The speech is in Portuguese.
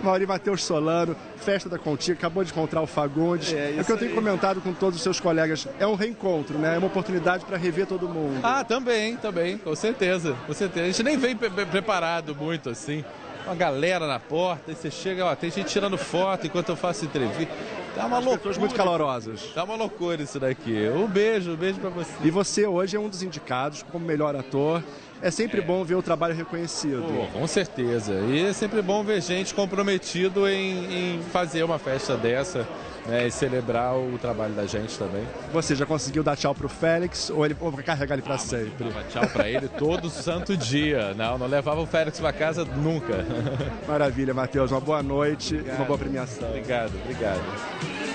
Mauri Matheus Solano, Festa da Contigo, acabou de encontrar o Fagundes. É o que eu tenho comentado com todos os seus colegas. É um reencontro, né? É uma oportunidade para rever todo mundo. Ah, também, com certeza, com certeza. A gente nem vem preparado muito assim. Uma galera na porta, e você chega, ó, tem gente tirando foto enquanto eu faço entrevista. Tá uma loucura. Pessoas muito calorosas. Tá uma loucura isso daqui. Um beijo pra você. E você hoje é um dos indicados como melhor ator. É sempre bom ver o trabalho reconhecido. Pô, com certeza. E é sempre bom ver gente comprometido em fazer uma festa dessa, né, e celebrar o trabalho da gente também. Você já conseguiu dar tchau pro Félix ou vai carregar ele para sempre? Dava tchau para ele todo santo dia. Não levava o Félix para casa nunca. Maravilha, Matheus. Uma boa noite e uma boa premiação. Obrigado.